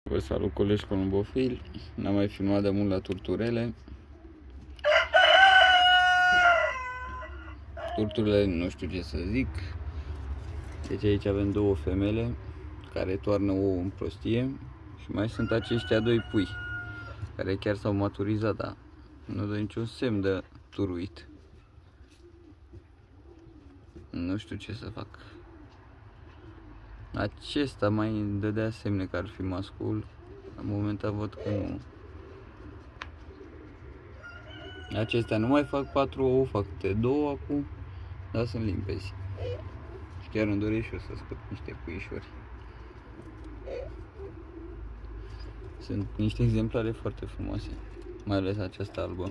Vă salut, colegi columbofili. N-am mai filmat de mult la Turturele. Turturile, nu știu ce să zic. Deci aici avem două femele care toarnă ouă în prostie. Și mai sunt aceștia doi pui care chiar s-au maturizat, dar nu dă niciun semn de turuit. Nu știu ce să fac. Acesta mai dădea semne că ar fi mascul. La momentan văd că nu. Acestea nu mai fac 4 ouă, fac câte 2 acum, dar sunt limpezi. Și chiar îmi doresc și eu să scot niște puișori. Sunt niște exemplare foarte frumoase, mai ales această albă.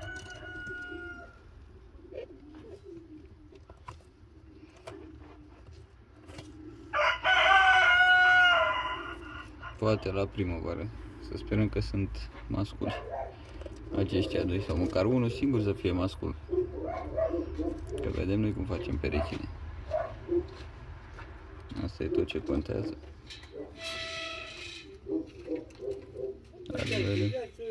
Poate la primăvară, să sperăm că sunt masculi aceștia doi, sau măcar unul singur să fie mascul. Că vedem noi cum facem perechile. Asta e tot ce contează. Vedem.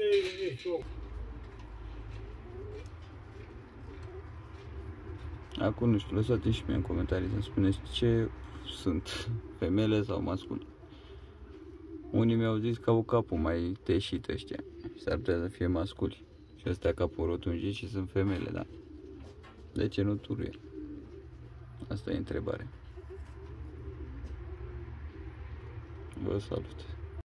Acum nu știu, lăsați și mie în comentarii să-mi spuneți ce sunt, femele sau masculi. Unii mi-au zis că au capul mai teșit ăștia și s-ar putea să fie masculi. Și ăstea capul rotunjit și sunt femele, da. De ce nu turuie? Asta e întrebarea. Vă salut.